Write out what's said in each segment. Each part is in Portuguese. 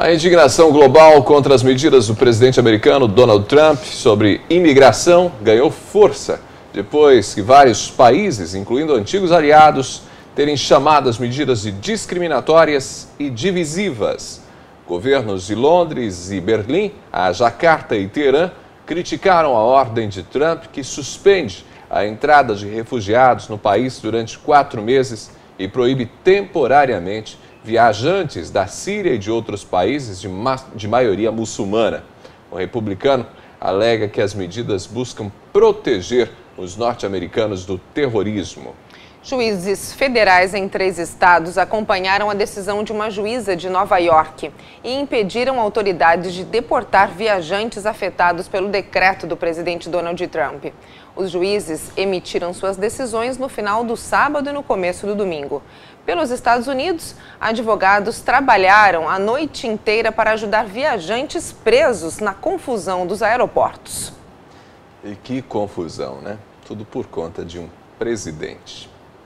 A indignação global contra as medidas do presidente americano Donald Trump sobre imigração ganhou força depois que vários países, incluindo antigos aliados, terem chamado as medidas de discriminatórias e divisivas. Governos de Londres e Berlim, a Jacarta e Teherã criticaram a ordem de Trump que suspende a entrada de refugiados no país durante 4 meses e proíbe temporariamente viajantes da Síria e de outros países de maioria muçulmana. O republicano alega que as medidas buscam proteger os norte-americanos do terrorismo. Juízes federais em 3 estados acompanharam a decisão de uma juíza de Nova York e impediram autoridades de deportar viajantes afetados pelo decreto do presidente Donald Trump. Os juízes emitiram suas decisões no final do sábado e no começo do domingo. Pelos Estados Unidos, advogados trabalharam a noite inteira para ajudar viajantes presos na confusão dos aeroportos. E que confusão, né? Tudo por conta de um presidente.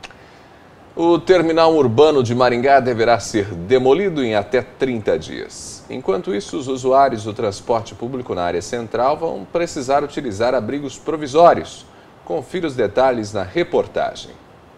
O terminal urbano de Maringá deverá ser demolido em até 30 dias. Enquanto isso, os usuários do transporte público na área central vão precisar utilizar abrigos provisórios. Confira os detalhes na reportagem.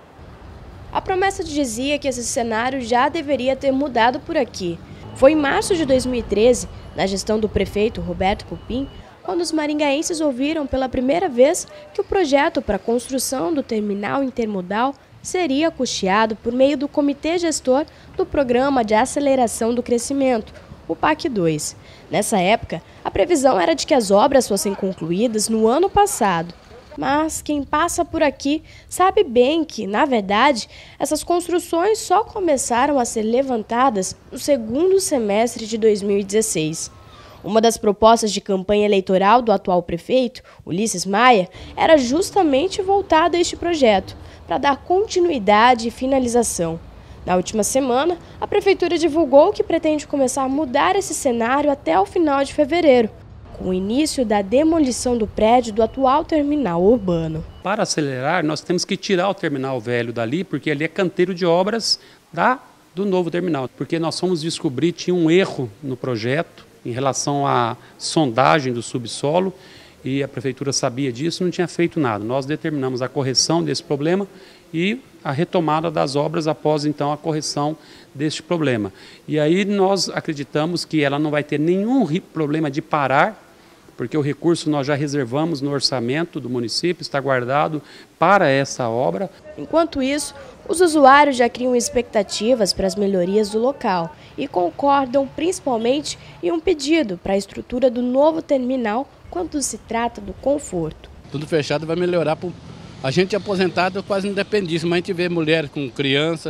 A promessa dizia que esse cenário já deveria ter mudado por aqui. Foi em março de 2013, na gestão do prefeito Roberto Pupim, quando os maringaenses ouviram pela primeira vez que o projeto para a construção do terminal intermodal seria custeado por meio do Comitê Gestor do Programa de Aceleração do Crescimento, o PAC 2. Nessa época, a previsão era de que as obras fossem concluídas no ano passado. Mas quem passa por aqui sabe bem que, na verdade, essas construções só começaram a ser levantadas no segundo semestre de 2016. Uma das propostas de campanha eleitoral do atual prefeito, Ulisses Maia, era justamente voltada a este projeto, para dar continuidade e finalização. Na última semana, a Prefeitura divulgou que pretende começar a mudar esse cenário até o final de fevereiro, com o início da demolição do prédio do atual terminal urbano. Para acelerar, nós temos que tirar o terminal velho dali, porque ali é canteiro de obras do novo terminal. Porque nós fomos descobrir que tinha um erro no projeto em relação à sondagem do subsolo, e a Prefeitura sabia disso e não tinha feito nada. Nós determinamos a correção desse problema e a retomada das obras após, então, a correção deste problema. E aí nós acreditamos que ela não vai ter nenhum problema de parar, porque o recurso nós já reservamos no orçamento do município, está guardado para essa obra. Enquanto isso, os usuários já criam expectativas para as melhorias do local e concordam principalmente em um pedido para a estrutura do novo terminal quando se trata do conforto. Tudo fechado vai melhorar. A gente aposentado quase não depende disso, mas a gente vê mulher com criança,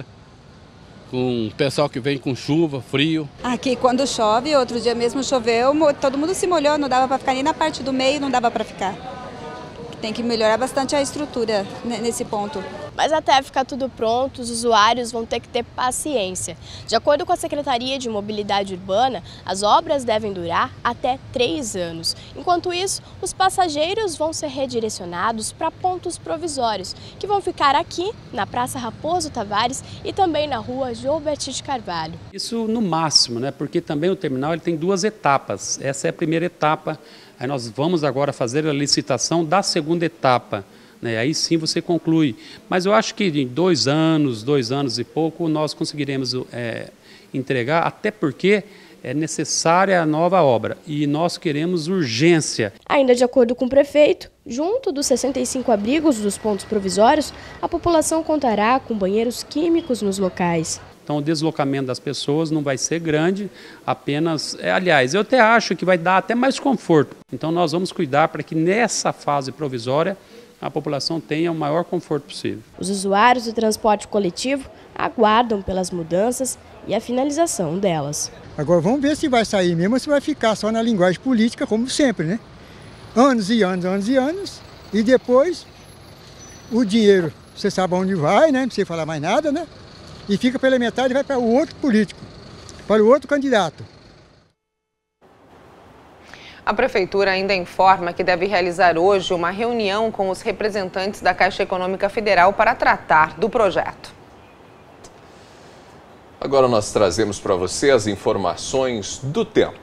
com pessoal que vem com chuva, frio. Aqui quando chove, outro dia mesmo choveu, todo mundo se molhou, não dava para ficar nem na parte do meio, não dava para ficar. Tem que melhorar bastante a estrutura nesse ponto. Mas até ficar tudo pronto, os usuários vão ter que ter paciência. De acordo com a Secretaria de Mobilidade Urbana, as obras devem durar até 3 anos. Enquanto isso, os passageiros vão ser redirecionados para pontos provisórios, que vão ficar aqui na Praça Raposo Tavares e também na Rua Gilbert de Carvalho. Isso no máximo, né? Porque também o terminal ele tem 2 etapas. Essa é a primeira etapa. Aí nós vamos agora fazer a licitação da segunda etapa. Aí sim você conclui. Mas eu acho que em 2 anos e pouco, nós conseguiremos entregar, até porque é necessária a nova obra e nós queremos urgência. Ainda de acordo com o prefeito, junto dos 65 abrigos dos pontos provisórios, a população contará com banheiros químicos nos locais. Então o deslocamento das pessoas não vai ser grande, apenas... aliás, eu até acho que vai dar até mais conforto. Então nós vamos cuidar para que nessa fase provisória a população tenha o maior conforto possível. Os usuários do transporte coletivo aguardam pelas mudanças e a finalização delas. Agora vamos ver se vai sair mesmo ou se vai ficar só na linguagem política, como sempre, né? Anos e anos, e depois o dinheiro, você sabe onde vai, né? Não precisa falar mais nada, né? E fica pela metade e vai para o outro político, para o outro candidato. A Prefeitura ainda informa que deve realizar hoje uma reunião com os representantes da Caixa Econômica Federal para tratar do projeto. Agora nós trazemos para você as informações do tempo.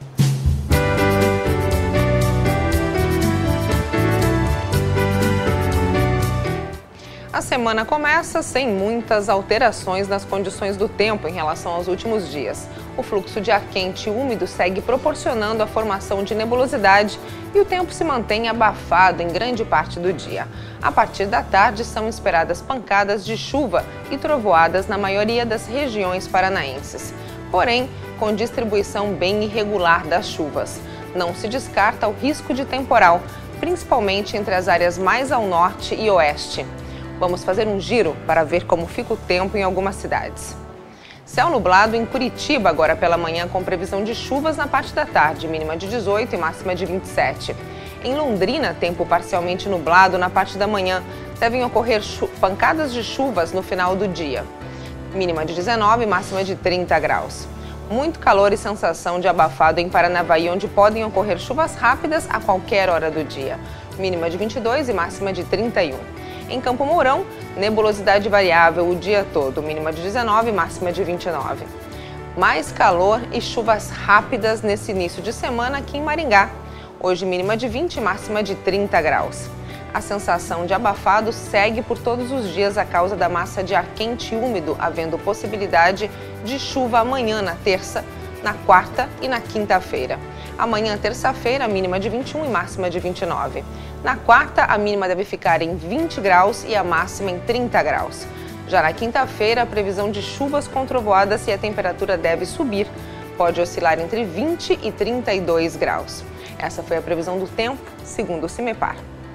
A semana começa sem muitas alterações nas condições do tempo em relação aos últimos dias. O fluxo de ar quente e úmido segue proporcionando a formação de nebulosidade e o tempo se mantém abafado em grande parte do dia. A partir da tarde são esperadas pancadas de chuva e trovoadas na maioria das regiões paranaenses, porém com distribuição bem irregular das chuvas. Não se descarta o risco de temporal, principalmente entre as áreas mais ao norte e oeste. Vamos fazer um giro para ver como fica o tempo em algumas cidades. Céu nublado em Curitiba agora pela manhã com previsão de chuvas na parte da tarde, mínima de 18 e máxima de 27. Em Londrina, tempo parcialmente nublado na parte da manhã. Devem ocorrer pancadas de chuvas no final do dia. Mínima de 19 e máxima de 30 graus. Muito calor e sensação de abafado em Paranavaí, onde podem ocorrer chuvas rápidas a qualquer hora do dia. Mínima de 22 e máxima de 31. Em Campo Mourão, nebulosidade variável o dia todo, mínima de 19 e máxima de 29. Mais calor e chuvas rápidas nesse início de semana aqui em Maringá. Hoje mínima de 20 e máxima de 30 graus. A sensação de abafado segue por todos os dias a causa da massa de ar quente e úmido, havendo possibilidade de chuva amanhã na terça, na quarta e na quinta-feira. Amanhã, terça-feira, mínima de 21 e máxima de 29. Na quarta, a mínima deve ficar em 20 graus e a máxima em 30 graus. Já na quinta-feira, a previsão de chuvas com trovoadas e a temperatura deve subir. Pode oscilar entre 20 e 32 graus. Essa foi a previsão do tempo, segundo o CIMEPAR.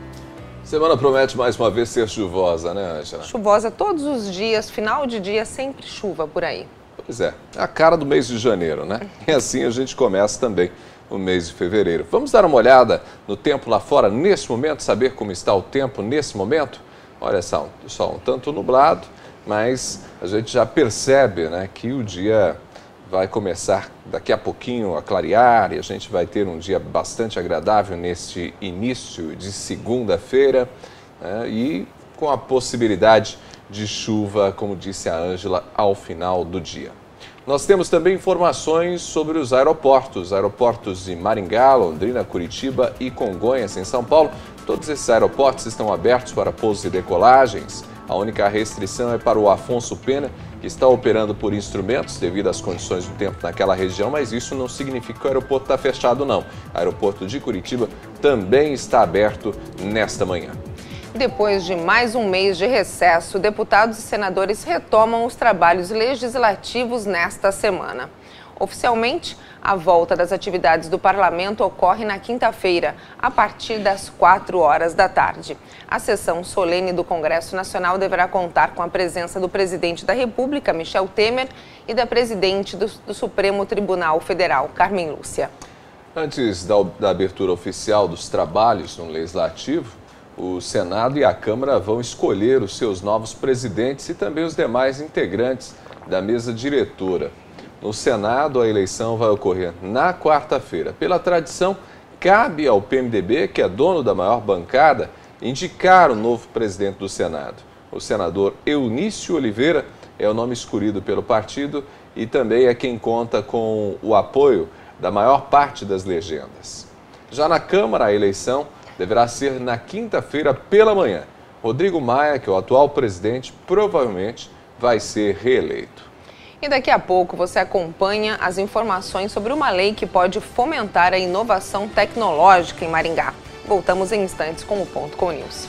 Semana promete mais uma vez ser chuvosa, né, Ângela? Chuvosa todos os dias, final de dia, sempre chuva por aí. Pois é, a cara do mês de janeiro, né? E assim a gente começa também o mês de fevereiro. Vamos dar uma olhada no tempo lá fora nesse momento, saber como está o tempo nesse momento? Olha só, o sol um tanto nublado, mas a gente já percebe, né, que o dia vai começar daqui a pouquinho a clarear e a gente vai ter um dia bastante agradável neste início de segunda-feira, né, e com a possibilidade de chuva, como disse a Ângela, ao final do dia. Nós temos também informações sobre os aeroportos de Maringá, Londrina, Curitiba e Congonhas, em São Paulo. Todos esses aeroportos estão abertos para pousos e decolagens. A única restrição é para o Afonso Pena, que está operando por instrumentos devido às condições do tempo naquela região, mas isso não significa que o aeroporto está fechado, não. O aeroporto de Curitiba também está aberto nesta manhã. Depois de mais um mês de recesso, deputados e senadores retomam os trabalhos legislativos nesta semana. Oficialmente, a volta das atividades do parlamento ocorre na quinta-feira, a partir das 4 horas da tarde. A sessão solene do Congresso Nacional deverá contar com a presença do presidente da República, Michel Temer, e da presidente do Supremo Tribunal Federal, Carmen Lúcia. Antes da abertura oficial dos trabalhos no Legislativo, o Senado e a Câmara vão escolher os seus novos presidentes e também os demais integrantes da mesa diretora. No Senado, a eleição vai ocorrer na quarta-feira. Pela tradição, cabe ao PMDB, que é dono da maior bancada, indicar o novo presidente do Senado. O senador Eunício Oliveira é o nome escolhido pelo partido e também é quem conta com o apoio da maior parte das legendas. Já na Câmara, a eleição deverá ser na quinta-feira pela manhã. Rodrigo Maia, que é o atual presidente, provavelmente vai ser reeleito. E daqui a pouco você acompanha as informações sobre uma lei que pode fomentar a inovação tecnológica em Maringá. Voltamos em instantes com o Ponto Com News.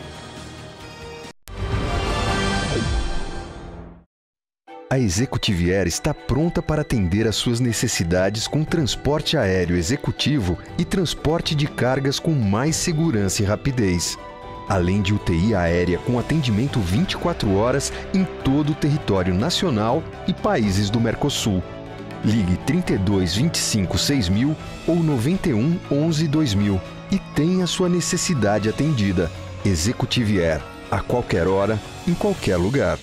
A Executive Air está pronta para atender às suas necessidades com transporte aéreo executivo e transporte de cargas com mais segurança e rapidez. Além de UTI aérea com atendimento 24 horas em todo o território nacional e países do Mercosul. Ligue 32 25 6000 ou 91 11 2000 e tenha sua necessidade atendida. Executive Air, a qualquer hora, em qualquer lugar.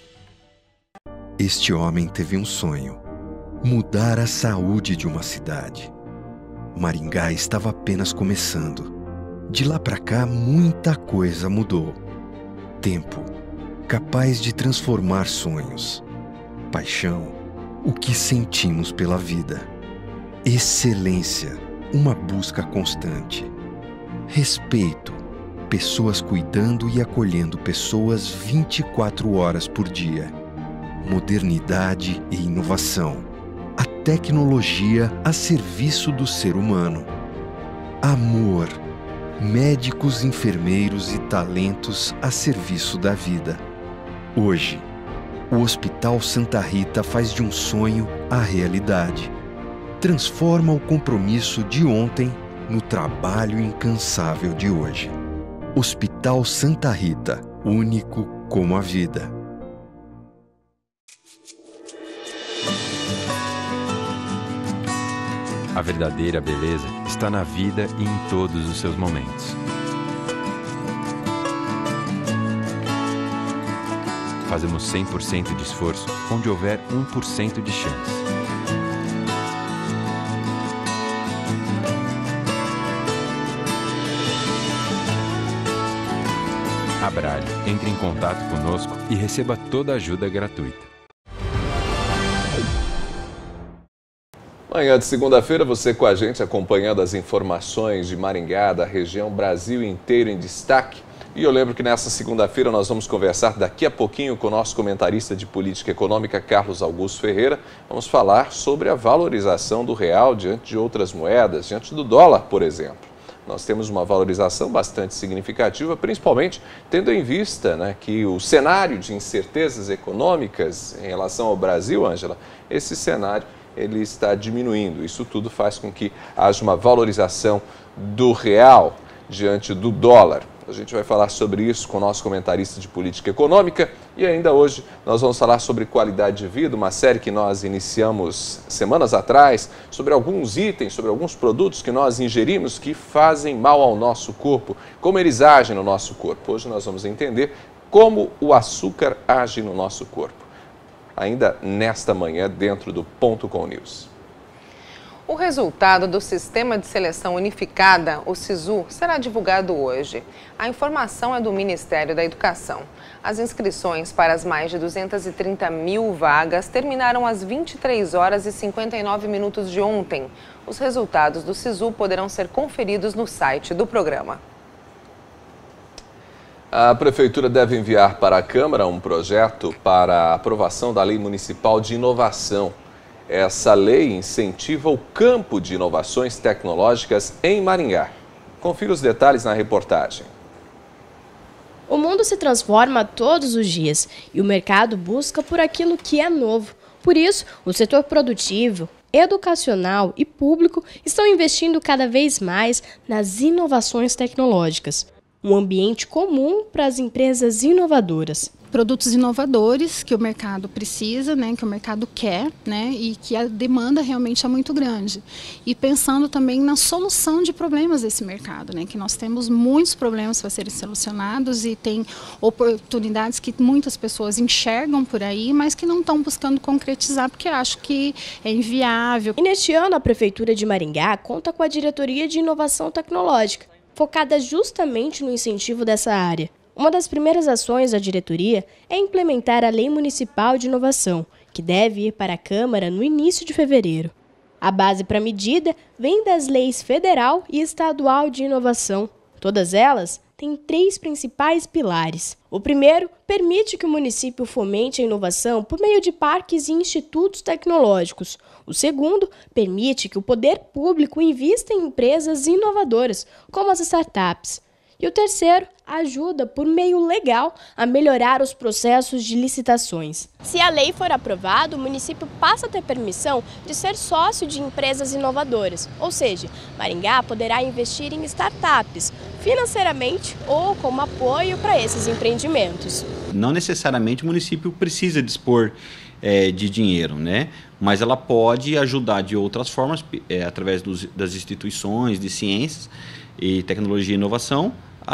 Este homem teve um sonho: mudar a saúde de uma cidade. Maringá estava apenas começando. De lá para cá, muita coisa mudou. Tempo, capaz de transformar sonhos. paixão, o que sentimos pela vida. Excelência, uma busca constante. Respeito, pessoas cuidando e acolhendo pessoas 24 horas por dia. Modernidade e inovação, a tecnologia a serviço do ser humano. Amor, médicos, enfermeiros e talentos a serviço da vida. Hoje, o Hospital Santa Rita faz de um sonho a realidade. Transforma o compromisso de ontem no trabalho incansável de hoje. Hospital Santa Rita, único como a vida. A verdadeira beleza está na vida e em todos os seus momentos. Fazemos 100% de esforço onde houver 1% de chance. Abralho, entre em contato conosco e receba toda a ajuda gratuita. Manhã de segunda-feira, você com a gente acompanhando as informações de Maringá, da região, Brasil inteiro em destaque. E eu lembro que nessa segunda-feira nós vamos conversar daqui a pouquinho com o nosso comentarista de política econômica, Carlos Augusto Ferreira. Vamos falar sobre a valorização do real diante de outras moedas, diante do dólar, por exemplo. Nós temos uma valorização bastante significativa, principalmente tendo em vista, que o cenário de incertezas econômicas em relação ao Brasil, Ângela, esse cenário ele está diminuindo. Isso tudo faz com que haja uma valorização do real diante do dólar. A gente vai falar sobre isso com o nosso comentarista de política econômica e ainda hoje nós vamos falar sobre qualidade de vida, uma série que nós iniciamos semanas atrás, sobre alguns itens, sobre alguns produtos que nós ingerimos que fazem mal ao nosso corpo, como eles agem no nosso corpo. Hoje nós vamos entender como o açúcar age no nosso corpo. Ainda nesta manhã, dentro do Ponto Com News. O resultado do Sistema de Seleção Unificada, o SISU, será divulgado hoje. A informação é do Ministério da Educação. As inscrições para as mais de 230 mil vagas terminaram às 23 horas e 59 minutos de ontem. Os resultados do SISU poderão ser conferidos no site do programa. A Prefeitura deve enviar para a Câmara um projeto para a aprovação da Lei Municipal de Inovação. Essa lei incentiva o campo de inovações tecnológicas em Maringá. Confira os detalhes na reportagem. O mundo se transforma todos os dias e o mercado busca por aquilo que é novo. Por isso, o setor produtivo, educacional e público estão investindo cada vez mais nas inovações tecnológicas. Um ambiente comum para as empresas inovadoras. Produtos inovadores que o mercado precisa, que o mercado quer, e que a demanda realmente é muito grande. E pensando também na solução de problemas desse mercado, que nós temos muitos problemas para serem solucionados e tem oportunidades que muitas pessoas enxergam por aí, mas que não estão buscando concretizar porque acham que é inviável. E neste ano a Prefeitura de Maringá conta com a Diretoria de Inovação Tecnológica, focada justamente no incentivo dessa área. Uma das primeiras ações da diretoria é implementar a Lei Municipal de Inovação, que deve ir para a Câmara no início de fevereiro. A base para a medida vem das leis federal e estadual de inovação. Todas elas têm 3 principais pilares. O primeiro permite que o município fomente a inovação por meio de parques e institutos tecnológicos. O segundo permite que o poder público invista em empresas inovadoras, como as startups. E o terceiro ajuda, por meio legal, a melhorar os processos de licitações. Se a lei for aprovada, o município passa a ter permissão de ser sócio de empresas inovadoras. Ou seja, Maringá poderá investir em startups, financeiramente ou como apoio para esses empreendimentos. Não necessariamente o município precisa dispor de dinheiro, mas ela pode ajudar de outras formas, através das instituições de ciências e tecnologia e inovação,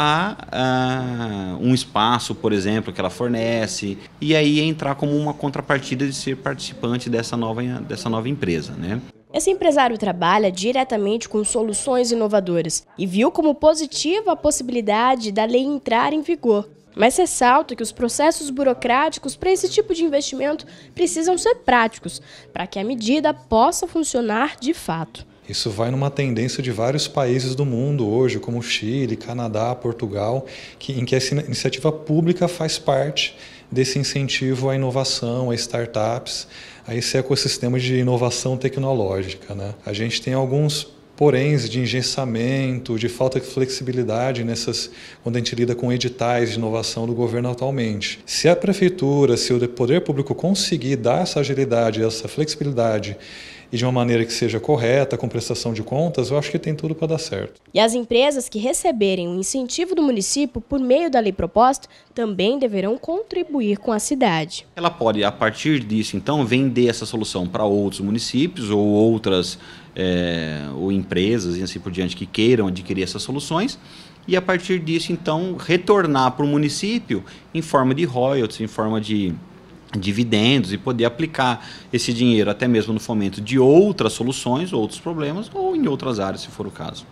a um espaço, por exemplo, que ela fornece, e aí entrar como uma contrapartida de ser participante dessa nova empresa, Esse empresário trabalha diretamente com soluções inovadoras e viu como positiva a possibilidade da lei entrar em vigor. Mas ressalta que os processos burocráticos para esse tipo de investimento precisam ser práticos, para que a medida possa funcionar de fato. Isso vai numa tendência de vários países do mundo hoje, como Chile, Canadá, Portugal, em que essa iniciativa pública faz parte desse incentivo à inovação, a startups, a esse ecossistema de inovação tecnológica, né? A gente tem alguns poréns de engessamento, de falta de flexibilidade quando a gente lida com editais de inovação do governo atualmente. Se a prefeitura, se o poder público conseguir dar essa agilidade, essa flexibilidade e de uma maneira que seja correta, com prestação de contas, eu acho que tem tudo para dar certo. E as empresas que receberem o incentivo do município por meio da lei proposta também deverão contribuir com a cidade. Ela pode, a partir disso, então, vender essa solução para outros municípios ou outras ou empresas e assim por diante que queiram adquirir essas soluções e, a partir disso, então, retornar para o município em forma de royalties, em forma de dividendos e poder aplicar esse dinheiro até mesmo no fomento de outras soluções, outros problemas ou em outras áreas, se for o caso.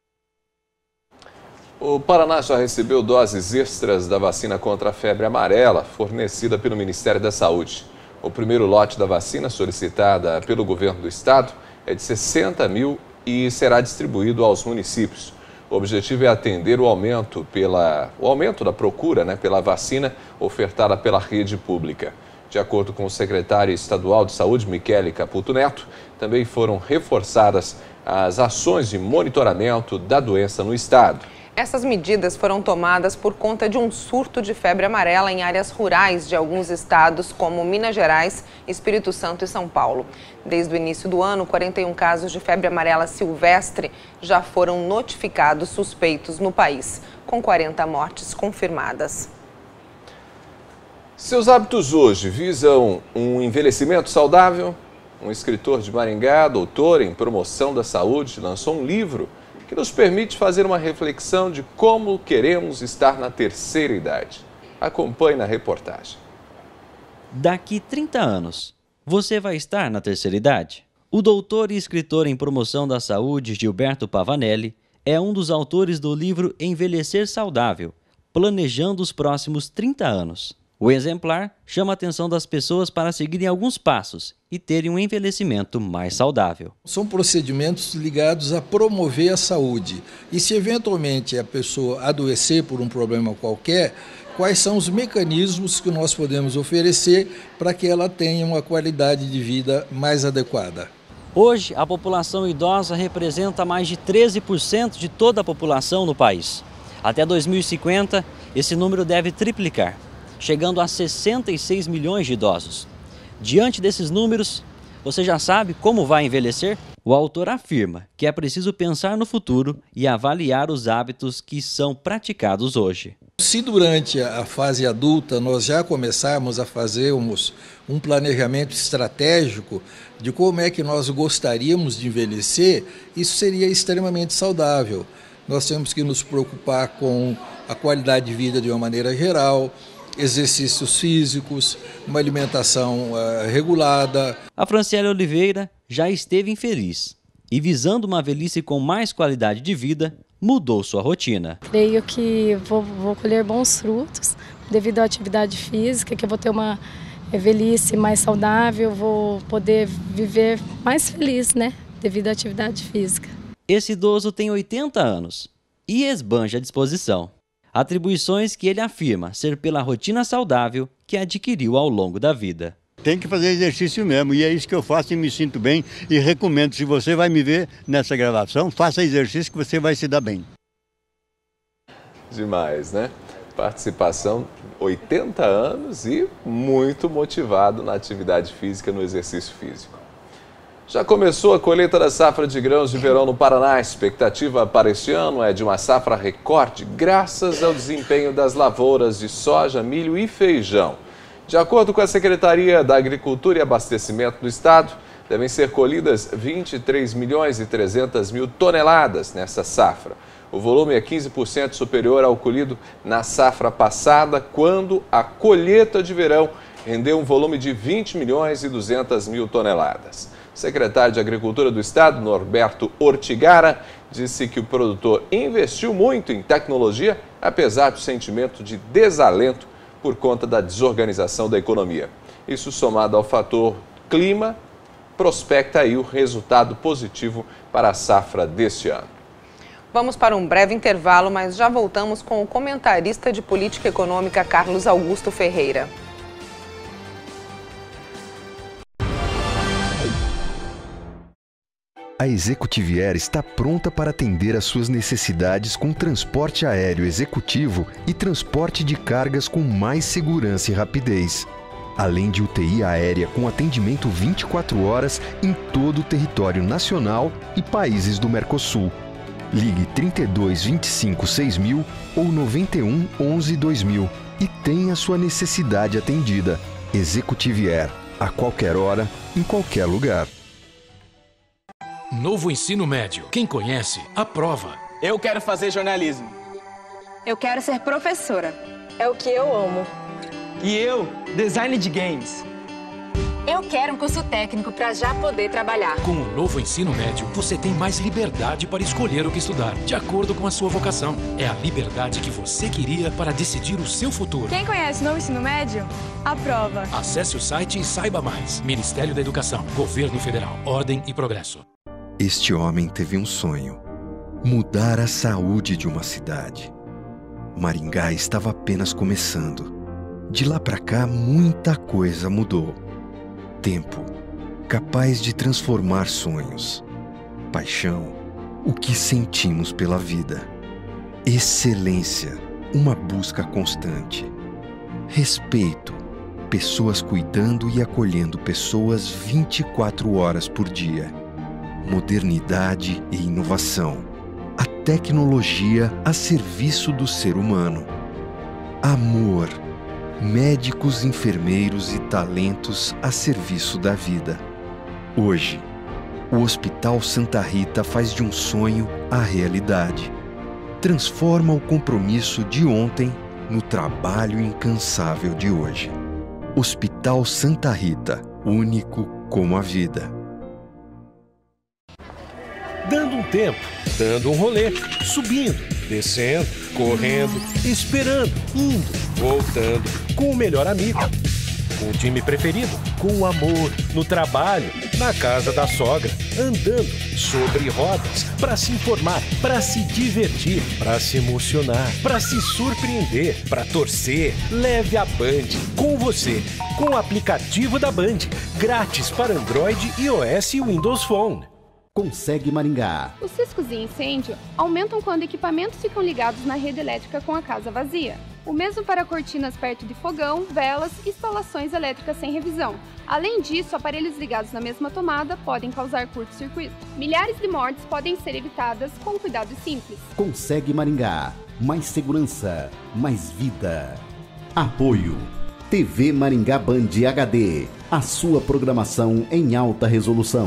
O Paraná já recebeu doses extras da vacina contra a febre amarela fornecida pelo Ministério da Saúde. O primeiro lote da vacina solicitada pelo governo do estado é de 60 mil e será distribuído aos municípios. O objetivo é atender o aumento da procura pela vacina ofertada pela rede pública. De acordo com o secretário estadual de Saúde, Michele Caputo Neto, também foram reforçadas as ações de monitoramento da doença no estado. Essas medidas foram tomadas por conta de um surto de febre amarela em áreas rurais de alguns estados, como Minas Gerais, Espírito Santo e São Paulo. Desde o início do ano, 41 casos de febre amarela silvestre já foram notificados suspeitos no país, com 40 mortes confirmadas. Seus hábitos hoje visam um envelhecimento saudável? Um escritor de Maringá, doutor em promoção da saúde, lançou um livro que nos permite fazer uma reflexão de como queremos estar na terceira idade. Acompanhe na reportagem. Daqui 30 anos, você vai estar na terceira idade? O doutor e escritor em promoção da saúde, Gilberto Pavanelli, é um dos autores do livro Envelhecer Saudável, planejando os próximos 30 anos. O exemplar chama a atenção das pessoas para seguirem alguns passos e terem um envelhecimento mais saudável. São procedimentos ligados a promover a saúde. E se eventualmente a pessoa adoecer por um problema qualquer, quais são os mecanismos que nós podemos oferecer para que ela tenha uma qualidade de vida mais adequada? Hoje, a população idosa representa mais de 13% de toda a população no país. Até 2050, esse número deve triplicar, chegando a 66 milhões de idosos. Diante desses números, você já sabe como vai envelhecer? O autor afirma que é preciso pensar no futuro e avaliar os hábitos que são praticados hoje. Se durante a fase adulta nós já começarmos a fazermos um planejamento estratégico de como é que nós gostaríamos de envelhecer, isso seria extremamente saudável. Nós temos que nos preocupar com a qualidade de vida de uma maneira geral, exercícios físicos, uma alimentação regulada. A Franciele Oliveira já esteve infeliz e, visando uma velhice com mais qualidade de vida, mudou sua rotina. Creio que vou colher bons frutos devido à atividade física, que eu vou ter uma velhice mais saudável, vou poder viver mais feliz, devido à atividade física. Esse idoso tem 80 anos e esbanja a disposição. Atribuições que ele afirma ser pela rotina saudável que adquiriu ao longo da vida. Tem que fazer exercício mesmo, e é isso que eu faço e me sinto bem e recomendo. Se você vai me ver nessa gravação, faça exercício que você vai se dar bem. Demais, né? Participação, 80 anos e muito motivado na atividade física, no exercício físico. Já começou a colheita da safra de grãos de verão no Paraná. A expectativa para este ano é de uma safra recorde, graças ao desempenho das lavouras de soja, milho e feijão. De acordo com a Secretaria da Agricultura e Abastecimento do Estado, devem ser colhidas 23 milhões e 300 mil toneladas nessa safra. O volume é 15% superior ao colhido na safra passada, quando a colheita de verão rendeu um volume de 20 milhões e 200 mil toneladas. O secretário de Agricultura do Estado, Norberto Ortigara, disse que o produtor investiu muito em tecnologia, apesar do sentimento de desalento por conta da desorganização da economia. Isso somado ao fator clima, prospecta aí o resultado positivo para a safra deste ano. Vamos para um breve intervalo, mas já voltamos com o comentarista de política econômica Carlos Augusto Ferreira. A Executive Air está pronta para atender às suas necessidades com transporte aéreo executivo e transporte de cargas com mais segurança e rapidez. Além de UTI aérea com atendimento 24 horas em todo o território nacional e países do Mercosul. Ligue 32 25 6000 ou 91 11 2000 e tenha sua necessidade atendida. Executive Air, a qualquer hora, em qualquer lugar. Novo ensino médio. Quem conhece, aprova. Eu quero fazer jornalismo. Eu quero ser professora. É o que eu amo. E eu, design de games. Eu quero um curso técnico para já poder trabalhar. Com o novo ensino médio, você tem mais liberdade para escolher o que estudar, de acordo com a sua vocação. É a liberdade que você queria para decidir o seu futuro. Quem conhece o novo ensino médio, aprova. Acesse o site e saiba mais. Ministério da Educação, Governo Federal, Ordem e Progresso. Este homem teve um sonho: mudar a saúde de uma cidade. Maringá estava apenas começando. De lá para cá, muita coisa mudou. Tempo, capaz de transformar sonhos. Paixão, o que sentimos pela vida. Excelência, uma busca constante. Respeito, pessoas cuidando e acolhendo pessoas 24 horas por dia. Modernidade e inovação. A tecnologia a serviço do ser humano. Amor. Médicos, enfermeiros e talentos a serviço da vida. Hoje, o Hospital Santa Rita faz de um sonho a realidade. Transforma o compromisso de ontem no trabalho incansável de hoje. Hospital Santa Rita, único como a vida. Dando um tempo, dando um rolê, subindo, descendo, correndo, esperando, indo, voltando, com o melhor amigo, com o time preferido, com o amor, no trabalho, na casa da sogra, andando, sobre rodas, para se informar, para se divertir, para se emocionar, para se surpreender, para torcer. Leve a Band com você, com o aplicativo da Band, grátis para Android, iOS e Windows Phone. Consegue Maringá. Os riscos de incêndio aumentam quando equipamentos ficam ligados na rede elétrica com a casa vazia. O mesmo para cortinas perto de fogão, velas e instalações elétricas sem revisão. Além disso, aparelhos ligados na mesma tomada podem causar curto-circuito. Milhares de mortes podem ser evitadas com cuidados simples. Consegue Maringá. Mais segurança, mais vida. Apoio. TV Maringá Band HD. A sua programação em alta resolução.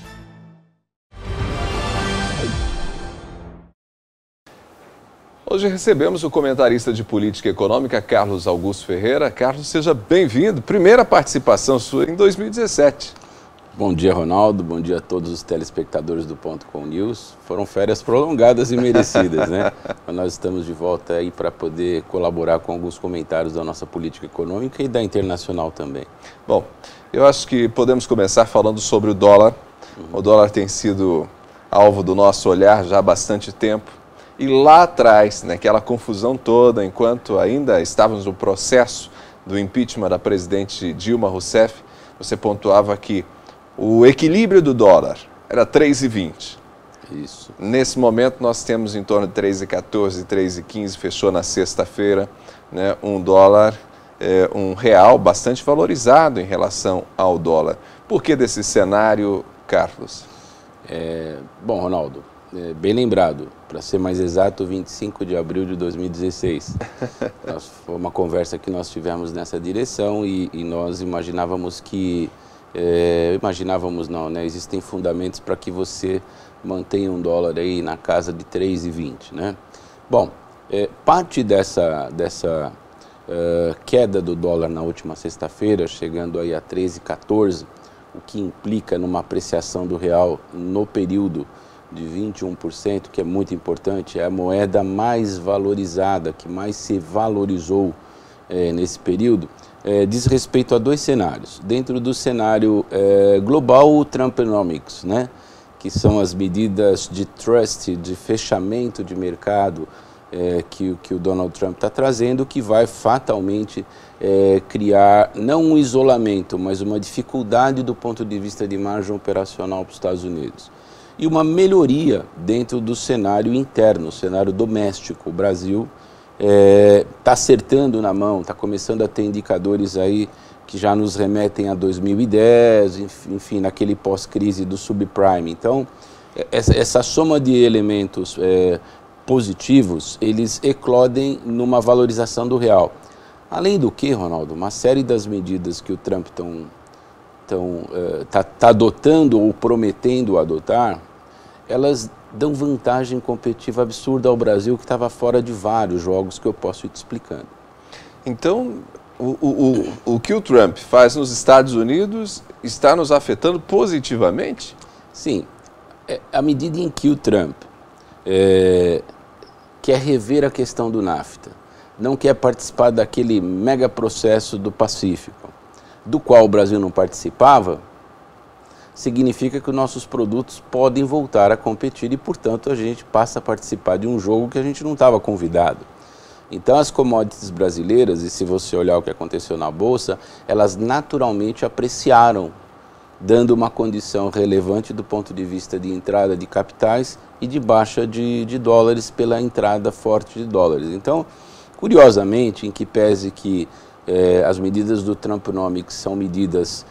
Hoje recebemos o comentarista de política econômica, Carlos Augusto Ferreira. Carlos, seja bem-vindo. Primeira participação sua em 2017. Bom dia, Ronaldo. Bom dia a todos os telespectadores do Ponto Com News. Foram férias prolongadas e merecidas, né? Mas nós estamos de volta aí para poder colaborar com alguns comentários da nossa política econômica e da internacional também. Bom, eu acho que podemos começar falando sobre o dólar. O dólar tem sido alvo do nosso olhar já há bastante tempo. E lá atrás, naquela confusão toda, enquanto ainda estávamos no processo do impeachment da presidente Dilma Rousseff, você pontuava que o equilíbrio do dólar era 3,20. Isso. Nesse momento nós temos em torno de 3,14, 3,15, fechou na sexta-feira, né, um dólar, um real bastante valorizado em relação ao dólar. Por que desse cenário, Carlos? Bom, Ronaldo, bem lembrado, para ser mais exato, 25 de abril de 2016. Foi uma conversa que nós tivemos nessa direção e nós imaginávamos que... imaginávamos não, né? Existem fundamentos para que você mantenha um dólar aí na casa de 3,20, né? Bom, parte dessa queda do dólar na última sexta-feira, chegando aí a 13,14, o que implica numa apreciação do real no período de 21%, que é muito importante, é a moeda mais valorizada, que mais se valorizou nesse período, diz respeito a dois cenários. Dentro do cenário global, o Trumponomics, né, que são as medidas de trust, de fechamento de mercado que o Donald Trump está trazendo, que vai fatalmente criar não um isolamento, mas uma dificuldade do ponto de vista de margem operacional para os Estados Unidos. E uma melhoria dentro do cenário interno, o cenário doméstico. O Brasil está acertando na mão, está começando a ter indicadores aí que já nos remetem a 2010, enfim, naquele pós-crise do subprime. Então, essa soma de elementos positivos, eles eclodem numa valorização do real. Além do que, Ronaldo, uma série das medidas que o Trump está adotando ou prometendo adotar, elas dão vantagem competitiva absurda ao Brasil, que estava fora de vários jogos que eu posso ir te explicando. Então, o que o Trump faz nos Estados Unidos está nos afetando positivamente? Sim. À medida em que o Trump quer rever a questão do NAFTA, não quer participar daquele mega processo do Pacífico, do qual o Brasil não participava, significa que os nossos produtos podem voltar a competir e, portanto, a gente passa a participar de um jogo que a gente não estava convidado. Então, as commodities brasileiras, e se você olhar o que aconteceu na Bolsa, elas naturalmente apreciaram, dando uma condição relevante do ponto de vista de entrada de capitais e de baixa de dólares pela entrada forte de dólares. Então, curiosamente, em que pese que as medidas do Trumponomics são medidas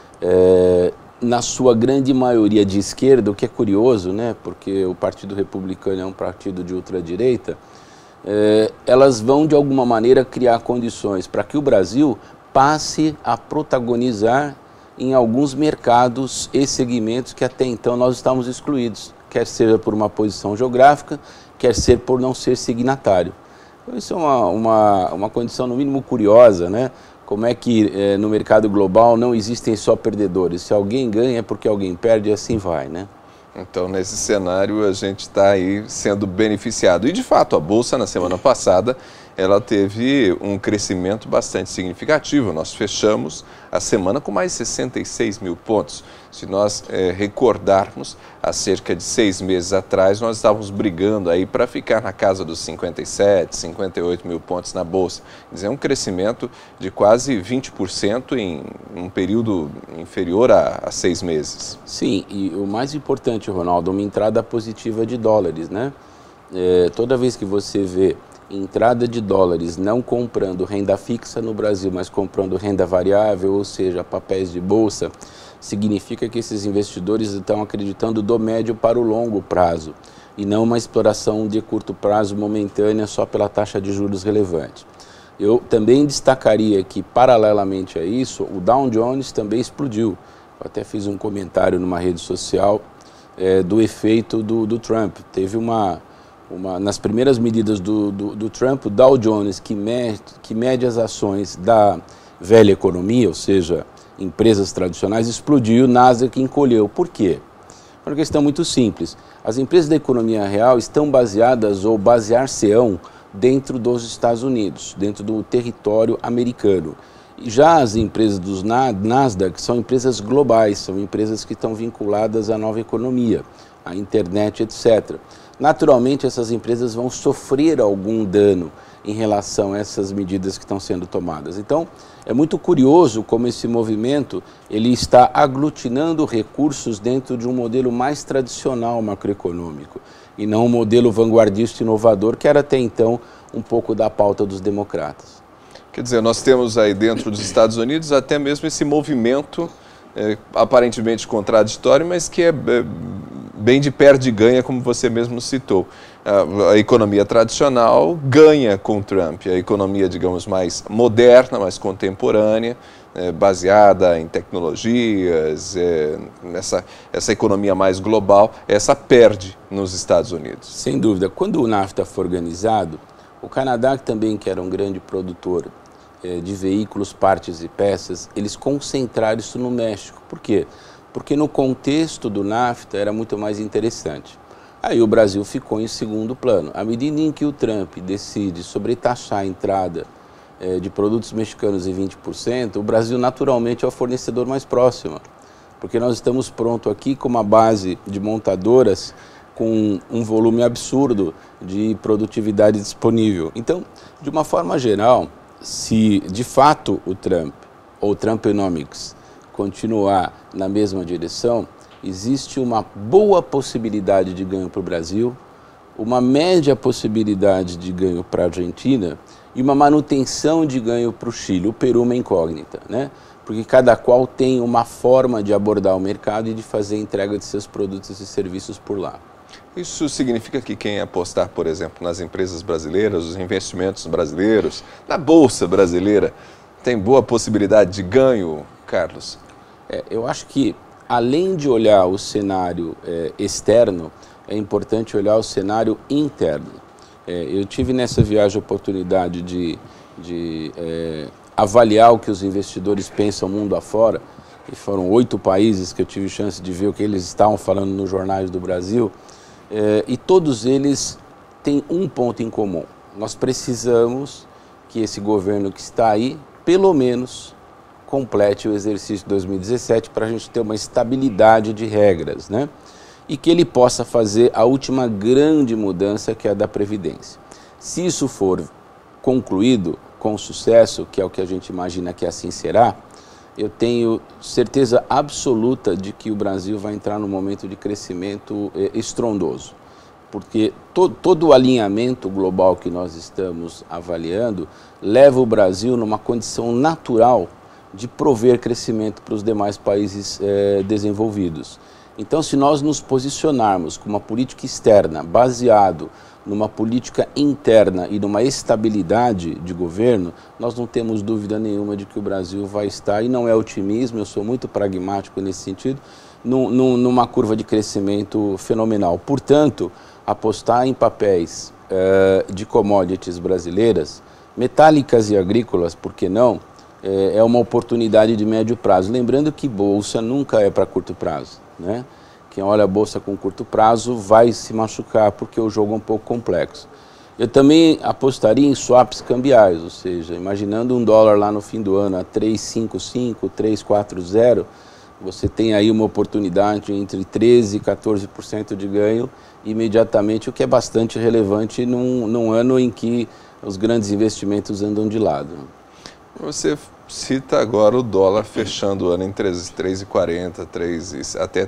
na sua grande maioria de esquerda, o que é curioso, né, porque o Partido Republicano é um partido de ultradireita, elas vão de alguma maneira criar condições para que o Brasil passe a protagonizar em alguns mercados e segmentos que até então nós estávamos excluídos, quer seja por uma posição geográfica, quer ser por não ser signatário. Então, isso é uma condição no mínimo curiosa, né? Como é que no mercado global não existem só perdedores? Se alguém ganha é porque alguém perde e assim vai, né? Então, nesse cenário, a gente está aí sendo beneficiado. E, de fato, a Bolsa, na semana passada, ela teve um crescimento bastante significativo. Nós fechamos a semana com mais de 66 mil pontos. Se nós recordarmos, há cerca de 6 meses atrás, nós estávamos brigando aí para ficar na casa dos 57, 58 mil pontos na Bolsa. Quer dizer, um crescimento de quase 20% em um período inferior a 6 meses. Sim, e o mais importante, Ronaldo, uma entrada positiva de dólares, né? Toda vez que você vê entrada de dólares não comprando renda fixa no Brasil, mas comprando renda variável, ou seja, papéis de bolsa, significa que esses investidores estão acreditando do médio para o longo prazo e não uma exploração de curto prazo momentânea só pela taxa de juros relevante. Eu também destacaria que, paralelamente a isso, o Dow Jones também explodiu. Eu até fiz um comentário numa rede social do efeito do Trump. Teve nas primeiras medidas do Trump, o Dow Jones, que mede as ações da velha economia, ou seja, empresas tradicionais, explodiu, o Nasdaq encolheu. Por quê? Por uma questão muito simples. As empresas da economia real estão baseadas ou basear-se-ão dentro dos Estados Unidos, dentro do território americano. E já as empresas dos Nasdaq são empresas globais, são empresas que estão vinculadas à nova economia, à internet, etc. Naturalmente, essas empresas vão sofrer algum dano em relação a essas medidas que estão sendo tomadas. Então, é muito curioso como esse movimento ele está aglutinando recursos dentro de um modelo mais tradicional macroeconômico e não um modelo vanguardista e inovador, que era até então um pouco da pauta dos democratas. Quer dizer, nós temos aí dentro dos Estados Unidos até mesmo esse movimento aparentemente contraditório, mas que é bem de perde e ganha, como você mesmo citou. A economia tradicional ganha com Trump, a economia, digamos, mais moderna, mais contemporânea, baseada em tecnologias, essa economia mais global, essa perde nos Estados Unidos. Sem dúvida. Quando o NAFTA foi organizado, o Canadá, que também que era um grande produtor de veículos, partes e peças, eles concentraram isso no México. Por quê? porque no contexto do NAFTA era muito mais interessante. Aí o Brasil ficou em segundo plano. À medida em que o Trump decide sobretaxar a entrada de produtos mexicanos em 20%, o Brasil naturalmente é o fornecedor mais próximo, porque nós estamos prontos aqui com uma base de montadoras com um volume absurdo de produtividade disponível. Então, de uma forma geral, se de fato o Trump, ou Trumponomics, continuar na mesma direção, existe uma boa possibilidade de ganho para o Brasil, uma média possibilidade de ganho para a Argentina e uma manutenção de ganho para o Chile. O Peru é uma incógnita, né? Porque cada qual tem uma forma de abordar o mercado e de fazer a entrega de seus produtos e serviços por lá. Isso significa que quem apostar, por exemplo, nas empresas brasileiras, os investimentos brasileiros, na Bolsa brasileira, tem boa possibilidade de ganho, Carlos? Eu acho que, além de olhar o cenário externo, é importante olhar o cenário interno. Eu tive nessa viagem a oportunidade de avaliar o que os investidores pensam mundo afora, e foram 8 países que eu tive chance de ver o que eles estavam falando nos jornais do Brasil, e todos eles têm um ponto em comum. Nós precisamos que esse governo que está aí, pelo menos, complete o exercício de 2017 para a gente ter uma estabilidade de regras, né? E que ele possa fazer a última grande mudança, que é a da Previdência. Se isso for concluído com sucesso, que é o que a gente imagina que assim será, eu tenho certeza absoluta de que o Brasil vai entrar num momento de crescimento estrondoso. Porque todo o alinhamento global que nós estamos avaliando leva o Brasil numa condição natural de prover crescimento para os demais países desenvolvidos. Então, se nós nos posicionarmos com uma política externa baseado numa política interna e numa estabilidade de governo, nós não temos dúvida nenhuma de que o Brasil vai estar, e não é otimismo, eu sou muito pragmático nesse sentido, numa curva de crescimento fenomenal. Portanto, apostar em papéis de commodities brasileiras, metálicas e agrícolas, por que não, é uma oportunidade de médio prazo. Lembrando que bolsa nunca é para curto prazo, né? Quem olha a bolsa com curto prazo vai se machucar, porque o jogo é um pouco complexo. Eu também apostaria em swaps cambiais, ou seja, imaginando um dólar lá no fim do ano a 3,55, 3,40, você tem aí uma oportunidade entre 13% e 14% de ganho imediatamente, o que é bastante relevante num ano em que os grandes investimentos andam de lado. Você cita agora o dólar fechando o ano em 3,40, até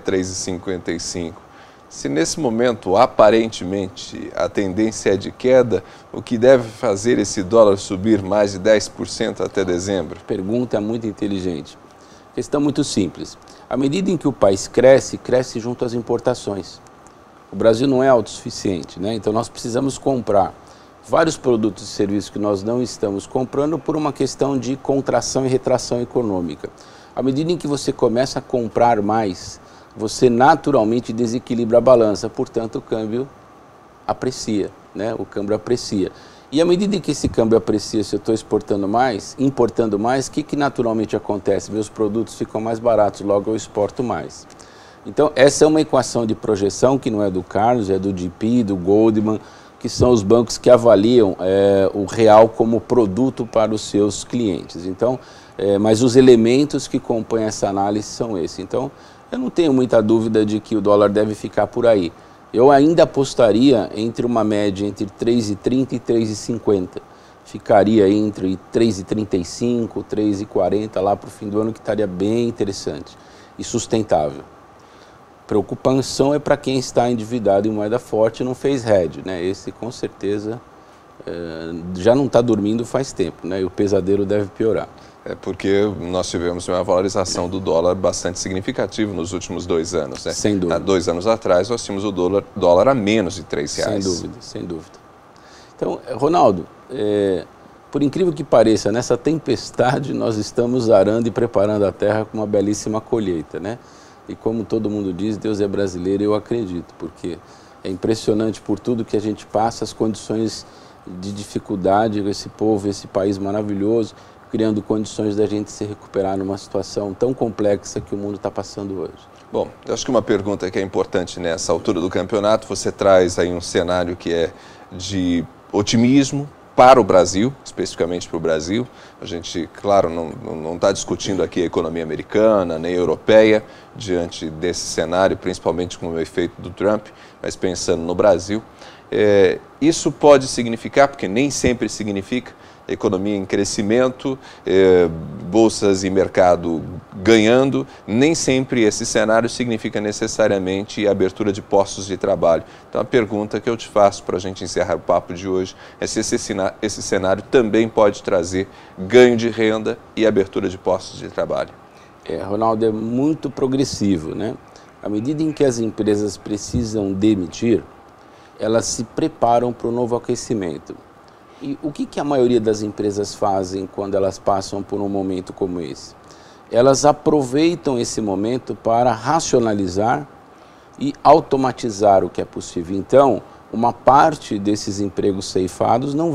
3,55. Se nesse momento, aparentemente, a tendência é de queda, o que deve fazer esse dólar subir mais de 10% até dezembro? Pergunta muito inteligente. Questão muito simples. À medida em que o país cresce, cresce junto às importações. O Brasil não é autossuficiente, né? Então nós precisamos comprar vários produtos e serviços que nós não estamos comprando por uma questão de contração e retração econômica. À medida em que você começa a comprar mais, você naturalmente desequilibra a balança, portanto o câmbio aprecia, né? O câmbio aprecia. E à medida em que esse câmbio aprecia, se eu estou importando mais, o que naturalmente acontece? Meus produtos ficam mais baratos, logo eu exporto mais. Então essa é uma equação de projeção que não é do Carlos, é do GP, do Goldman, que são os bancos que avaliam o real como produto para os seus clientes. Então, mas os elementos que compõem essa análise são esses. Então, eu não tenho muita dúvida de que o dólar deve ficar por aí. Eu ainda apostaria entre uma média entre 3,30 e 3,50. Ficaria entre 3,35, 3,40 lá para o fim do ano, que estaria bem interessante e sustentável. Preocupação é para quem está endividado em moeda forte e não fez hedge, né? Esse com certeza já não está dormindo faz tempo, né? E o pesadelo deve piorar. É porque nós tivemos uma valorização do dólar bastante significativa nos últimos 2 anos, né? Sem dúvida. Há 2 anos atrás nós tínhamos o dólar a menos de R$3. Sem dúvida, sem dúvida. Então, Ronaldo, por incrível que pareça, nessa tempestade nós estamos arando e preparando a terra com uma belíssima colheita, né? E como todo mundo diz, Deus é brasileiro, eu acredito, porque é impressionante por tudo que a gente passa, as condições de dificuldade, esse povo, esse país maravilhoso, criando condições da gente se recuperar numa situação tão complexa que o mundo está passando hoje. Bom, eu acho que uma pergunta que é importante nessa altura do campeonato, você traz aí um cenário que é de otimismo para o Brasil, especificamente para o Brasil. A gente, claro, não está discutindo aqui a economia americana, nem europeia, diante desse cenário, principalmente com o efeito do Trump, mas pensando no Brasil. Isso pode significar, porque nem sempre significa, economia em crescimento, bolsas e mercado ganhando, nem sempre esse cenário significa necessariamente a abertura de postos de trabalho. Então a pergunta que eu te faço para a gente encerrar o papo de hoje é se esse cenário também pode trazer ganho de renda e abertura de postos de trabalho. Ronaldo, é muito progressivo, né? À medida em que as empresas precisam demitir, elas se preparam para o novo aquecimento. E o que a maioria das empresas fazem quando elas passam por um momento como esse? Elas aproveitam esse momento para racionalizar e automatizar o que é possível. Então, uma parte desses empregos ceifados não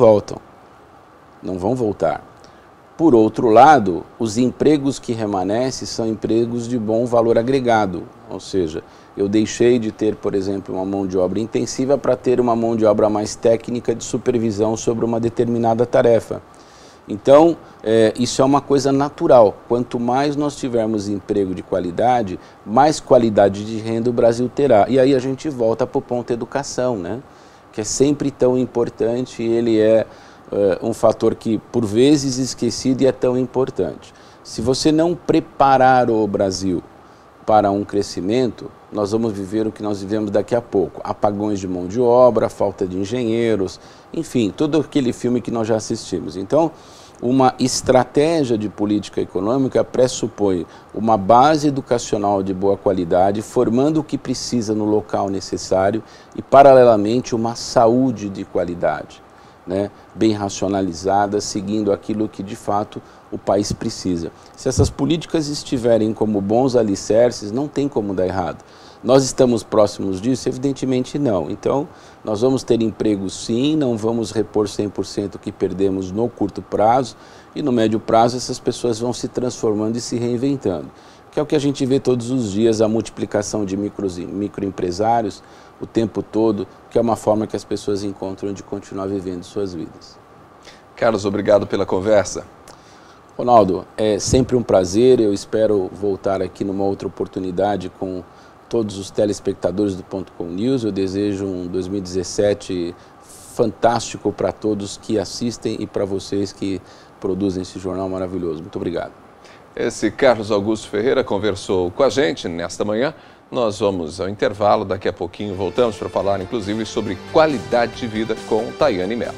vão voltar. Por outro lado, os empregos que remanescem são empregos de bom valor agregado, ou seja, eu deixei de ter, por exemplo, uma mão de obra intensiva para ter uma mão de obra mais técnica de supervisão sobre uma determinada tarefa. Então, isso é uma coisa natural. Quanto mais nós tivermos emprego de qualidade, mais qualidade de renda o Brasil terá. E aí a gente volta para o ponto educação, né? Que é sempre tão importante e ele é um fator que, por vezes, esquecido e é tão importante. Se você não preparar o Brasil para um crescimento, nós vamos viver o que nós vivemos daqui a pouco. Apagões de mão de obra, falta de engenheiros, enfim, todo aquele filme que nós já assistimos. Então, uma estratégia de política econômica pressupõe uma base educacional de boa qualidade, formando o que precisa no local necessário e, paralelamente, uma saúde de qualidade, né, bem racionalizada, seguindo aquilo que de fato o país precisa. Se essas políticas estiverem como bons alicerces, não tem como dar errado. Nós estamos próximos disso? Evidentemente não. Então, nós vamos ter emprego sim, não vamos repor 100% o que perdemos no curto prazo e no médio prazo essas pessoas vão se transformando e se reinventando. Que é o que a gente vê todos os dias, a multiplicação de microempresários o tempo todo, que é uma forma que as pessoas encontram de continuar vivendo suas vidas. Carlos, obrigado pela conversa. Ronaldo, é sempre um prazer, eu espero voltar aqui numa outra oportunidade com todos os telespectadores do .com News. Eu desejo um 2017 fantástico para todos que assistem e para vocês que produzem esse jornal maravilhoso. Muito obrigado. Esse Carlos Augusto Ferreira conversou com a gente nesta manhã. Nós vamos ao intervalo, daqui a pouquinho voltamos para falar inclusive sobre qualidade de vida com Tayane Mello.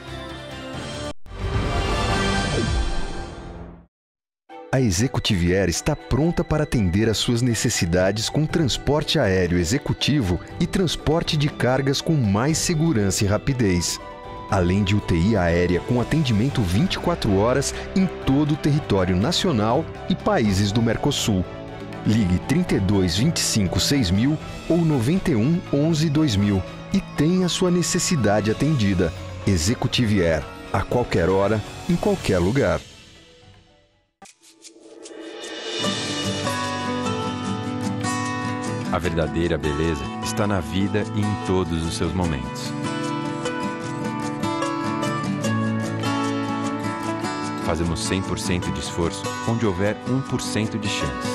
A Executive Air está pronta para atender às suas necessidades com transporte aéreo executivo e transporte de cargas com mais segurança e rapidez. Além de UTI aérea com atendimento 24 horas em todo o território nacional e países do Mercosul. Ligue 32 25 6000 ou 91 11 2000 e tenha sua necessidade atendida. Executive Air, a qualquer hora, em qualquer lugar. A verdadeira beleza está na vida e em todos os seus momentos. Fazemos 100% de esforço onde houver 1% de chance.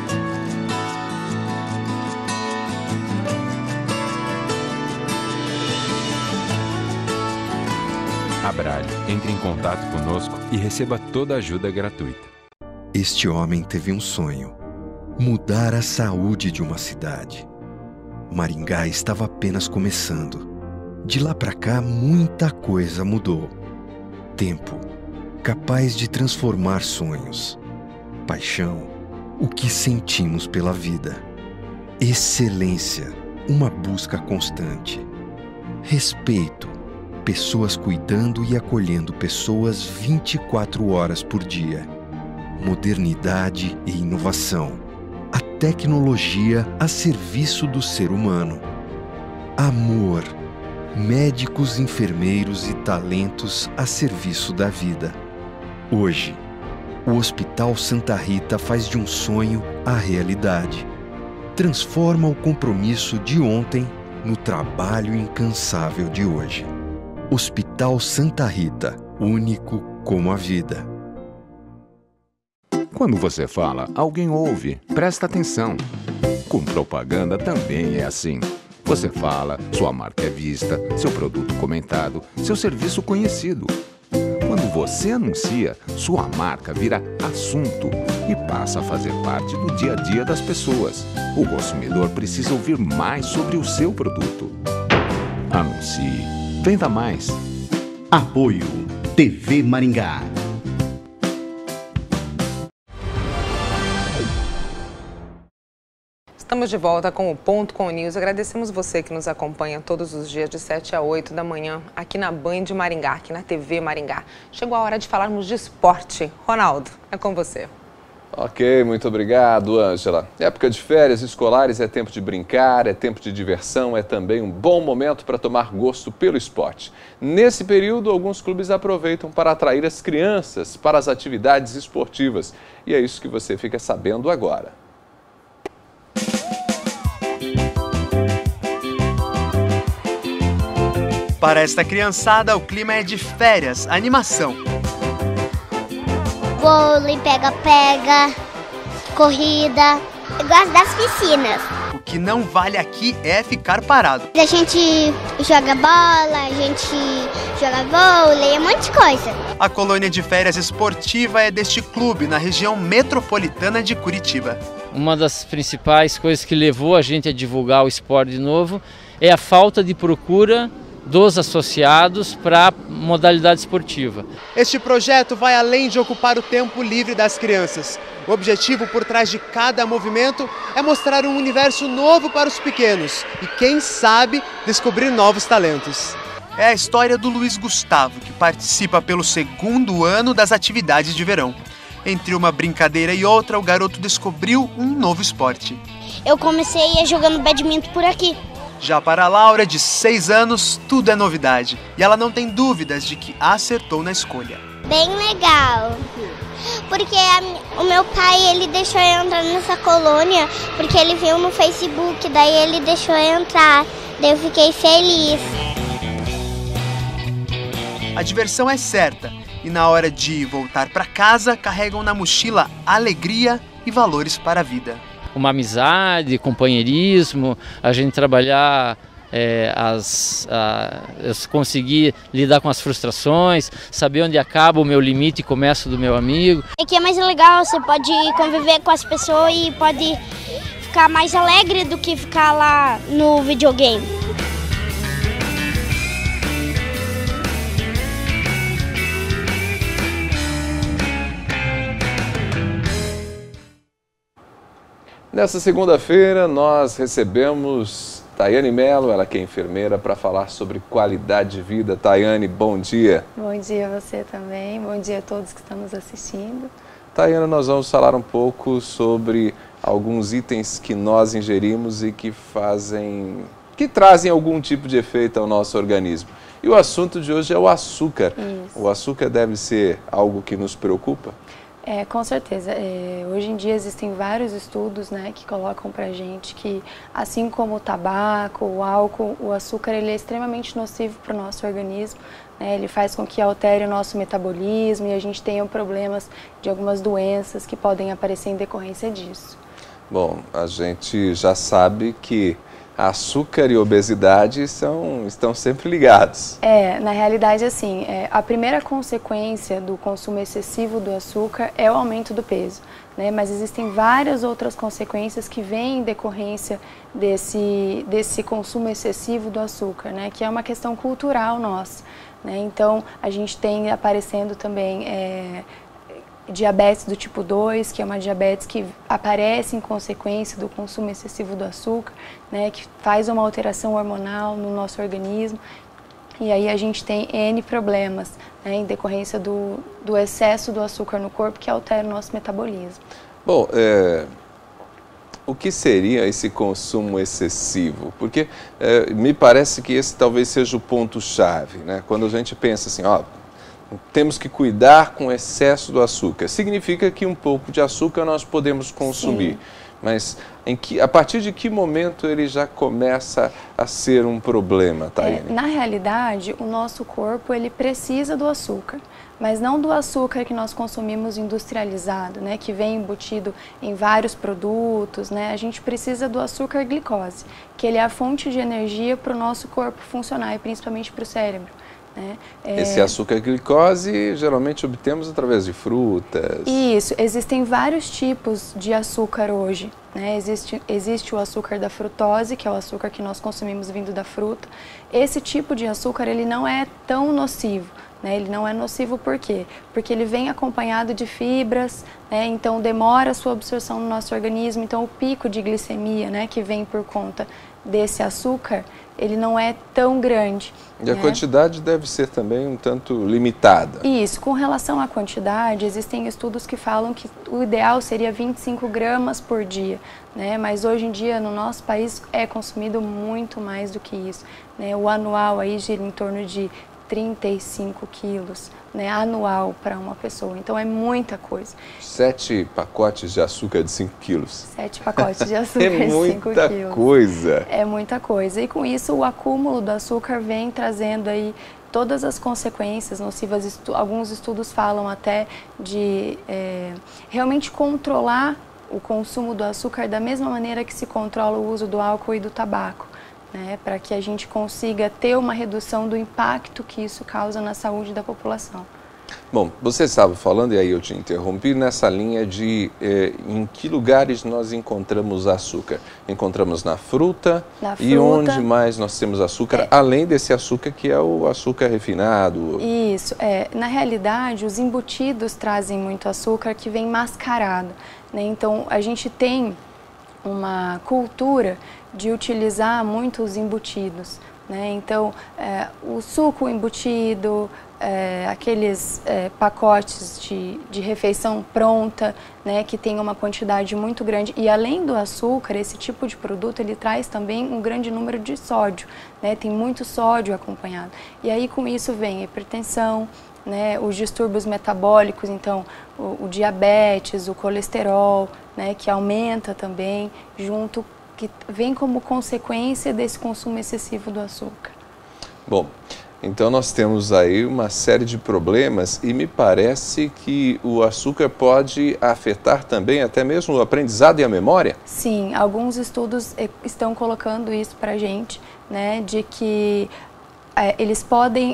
Abralho, entre em contato conosco e receba toda a ajuda gratuita. Este homem teve um sonho: mudar a saúde de uma cidade. Maringá estava apenas começando. De lá para cá, muita coisa mudou. Tempo, capaz de transformar sonhos. Paixão, o que sentimos pela vida. Excelência, uma busca constante. Respeito, pessoas cuidando e acolhendo pessoas 24 horas por dia. Modernidade e inovação. A tecnologia a serviço do ser humano. Amor, médicos, enfermeiros e talentos a serviço da vida. Hoje, o Hospital Santa Rita faz de um sonho a realidade. Transforma o compromisso de ontem no trabalho incansável de hoje. Hospital Santa Rita, único como a vida. Quando você fala, alguém ouve. Presta atenção. Com propaganda também é assim. Você fala, sua marca é vista, seu produto comentado, seu serviço conhecido. Quando você anuncia, sua marca vira assunto e passa a fazer parte do dia a dia das pessoas. O consumidor precisa ouvir mais sobre o seu produto. Anuncie. Venda mais. Apoio TV Maringá. Estamos de volta com o Ponto com o News. Agradecemos você que nos acompanha todos os dias de 7 a 8 da manhã aqui na Band Maringá, aqui na TV Maringá. Chegou a hora de falarmos de esporte. Ronaldo, é com você. Ok, muito obrigado, Ângela. Época de férias escolares é tempo de brincar, é tempo de diversão, é também um bom momento para tomar gosto pelo esporte. Nesse período, alguns clubes aproveitam para atrair as crianças para as atividades esportivas. E é isso que você fica sabendo agora. Para esta criançada, o clima é de férias, animação. Vôlei, pega-pega, corrida. Eu gosto das piscinas. O que não vale aqui é ficar parado. A gente joga bola, a gente joga vôlei, um monte de coisa. A colônia de férias esportiva é deste clube, na região metropolitana de Curitiba. Uma das principais coisas que levou a gente a divulgar o esporte de novo é a falta de procura dos associados para a modalidade esportiva. Este projeto vai além de ocupar o tempo livre das crianças. O objetivo por trás de cada movimento é mostrar um universo novo para os pequenos e, quem sabe, descobrir novos talentos. É a história do Luiz Gustavo, que participa pelo 2º ano das atividades de verão. Entre uma brincadeira e outra, o garoto descobriu um novo esporte. Eu comecei jogando badminton por aqui. Já para a Laura, de 6 anos, tudo é novidade. E ela não tem dúvidas de que acertou na escolha. Bem legal. Porque o meu pai, ele deixou eu entrar nessa colônia, porque ele viu no Facebook, daí ele deixou eu entrar. Daí eu fiquei feliz. A diversão é certa. E na hora de voltar para casa, carregam na mochila alegria e valores para a vida. Uma amizade, companheirismo, a gente trabalhar, conseguir lidar com as frustrações, saber onde acaba o meu limite e começa do meu amigo. Aqui é mais legal, você pode conviver com as pessoas e pode ficar mais alegre do que ficar lá no videogame. Nessa segunda-feira, nós recebemos Tayane Mello, ela que é enfermeira, para falar sobre qualidade de vida. Tayane, bom dia. Bom dia a você também, bom dia a todos que estão nos assistindo. Tayane, nós vamos falar um pouco sobre alguns itens que nós ingerimos e que trazem algum tipo de efeito ao nosso organismo. E o assunto de hoje é o açúcar. Isso. O açúcar deve ser algo que nos preocupa? Com certeza. Hoje em dia existem vários estudos, né, que colocam pra gente que, assim como o tabaco, o álcool, o açúcar ele é extremamente nocivo para o nosso organismo. Né, ele faz com que altere o nosso metabolismo e a gente tenha problemas de algumas doenças que podem aparecer em decorrência disso. Bom, a gente já sabe que açúcar e obesidade estão sempre ligados. Na realidade, assim, a primeira consequência do consumo excessivo do açúcar é o aumento do peso, né? Mas existem várias outras consequências que vêm em decorrência desse consumo excessivo do açúcar, né? Que é uma questão cultural nossa, né? Então, a gente tem aparecendo também diabetes do tipo 2, que é uma diabetes que aparece em consequência do consumo excessivo do açúcar, né, que faz uma alteração hormonal no nosso organismo. E aí a gente tem N problemas, né, em decorrência do excesso do açúcar no corpo, que altera o nosso metabolismo. Bom, o que seria esse consumo excessivo? Porque me parece que esse talvez seja o ponto-chave, né? Quando a gente pensa assim, temos que cuidar com o excesso do açúcar. Significa que um pouco de açúcar nós podemos consumir. Sim. Mas a partir de que momento ele já começa a ser um problema, Taine? Na realidade, o nosso corpo ele precisa do açúcar, mas não do açúcar que nós consumimos industrializado, né, que vem embutido em vários produtos, né? A gente precisa do açúcar glicose, que ele é a fonte de energia para o nosso corpo funcionar e principalmente para o cérebro. Né? Esse açúcar glicose geralmente obtemos através de frutas. Isso, existem vários tipos de açúcar hoje. Né? Existe o açúcar da frutose, que é o açúcar que nós consumimos vindo da fruta. Esse tipo de açúcar ele não é tão nocivo. Né? Ele não é nocivo por quê? Porque ele vem acompanhado de fibras, né? Então demora a sua absorção no nosso organismo. Então o pico de glicemia, né, que vem por conta desse açúcar, ele não é tão grande. E a quantidade deve ser também um tanto limitada. Isso, com relação à quantidade, existem estudos que falam que o ideal seria 25 gramas por dia, né? Mas hoje em dia no nosso país é consumido muito mais do que isso. Né? O anual aí gira em torno de 35 quilos, né, anual para uma pessoa. Então é muita coisa. 7 pacotes de açúcar de 5 quilos. 7 pacotes de açúcar de 5 quilos. É muita coisa. É muita coisa. E com isso o acúmulo do açúcar vem trazendo aí todas as consequências nocivas. Alguns estudos falam até de realmente controlar o consumo do açúcar da mesma maneira que se controla o uso do álcool e do tabaco. Né, para que a gente consiga ter uma redução do impacto que isso causa na saúde da população. Bom, você estava falando, e aí eu te interrompi, nessa linha de em que lugares nós encontramos açúcar. Encontramos na fruta, e onde mais nós temos açúcar, além desse açúcar que é o açúcar refinado? Isso, na realidade os embutidos trazem muito açúcar que vem mascarado. Né? Então a gente tem uma cultura de utilizar muito os embutidos, né? Então o suco embutido, aqueles pacotes de refeição pronta, né, que tem uma quantidade muito grande, e além do açúcar, esse tipo de produto ele traz também um grande número de sódio, né? Tem muito sódio acompanhado, e aí com isso vem hipertensão, né, os distúrbios metabólicos, então o diabetes, o colesterol, né, que aumenta também, junto, que vem como consequência desse consumo excessivo do açúcar. Bom, então nós temos aí uma série de problemas e me parece que o açúcar pode afetar também até mesmo o aprendizado e a memória? Sim, alguns estudos estão colocando isso para a gente, né, de que eles podem